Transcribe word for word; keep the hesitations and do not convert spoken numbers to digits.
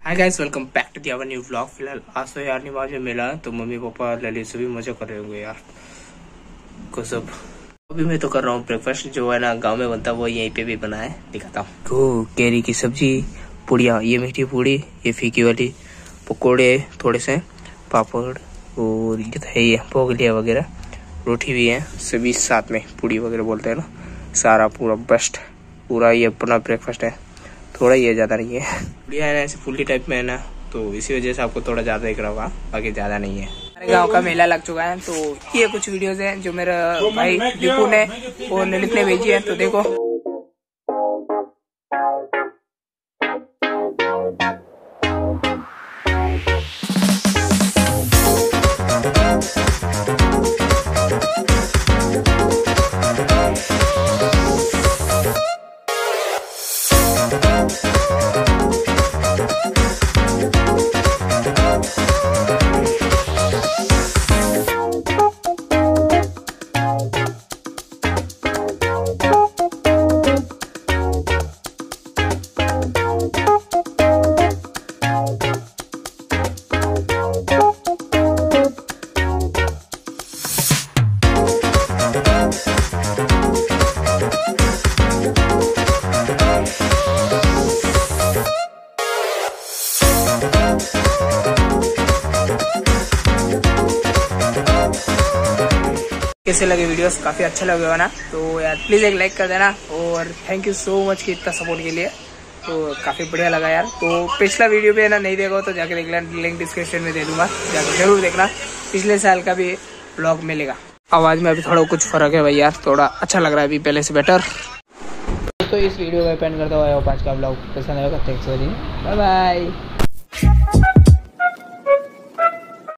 Hi guys, welcome back to the our new vlog. फिलहाल आज तो यार नमाज में मिला तो मम्मी पापा ललित सभी मजा कर रहे होंगे यार को सब। अभी मैं तो कर रहा हूँ ब्रेकफास्ट, जो है ना गांव में बनता है वो यहीं पे भी बना है, दिखाता हूँ। तो केरी की सब्जी, पुड़िया, ये मीठी पूड़ी, ये फीकी वाली, पकौड़े थोड़े से, पापड़ और ये तो है ही पोगलिया वगैरह, रोटी भी है, सभी साथ में पूड़ी वगैरह बोलते हैं ना, सारा पूरा बेस्ट पूरा ये अपना ब्रेकफास्ट है। थोड़ा ही है, ज़्यादा नहीं है। बढ़िया है ना, ऐसे फुल्ली टाइप में है ना, तो इसी वजह से आपको थोड़ा ज़्यादा दिख रहा होगा, बाकी ज़्यादा नहीं है। हमारे गांव का मेला लग चुका है, तो ये कुछ वीडियोस हैं जो मेरा भाई दीपू ने और ललित ने भेजी है, तो देखो। कैसे लगे वीडियोस? काफी अच्छा लगे ना, तो यार प्लीज एक लाइक कर देना और थैंक यू सो मच कि इतना सपोर्ट के लिए। तो काफी बढ़िया लगा यार। तो पिछला वीडियो भी है ना, नहीं देखो तो जाके देख लेना, लिंक डिस्क्रिप्शन में दे दूंगा, जाके जरूर देखना। पिछले साल का भी व्लॉग मिलेगा। आवाज में अभी थोड़ा कुछ फर्क है भाई यार, थोड़ा अच्छा लग रहा है अभी पहले से बेटर। तो इस वीडियो को पेंड करता हुआ आज का व्लॉग पसंद आएगा। Thanks for watching, bye bye.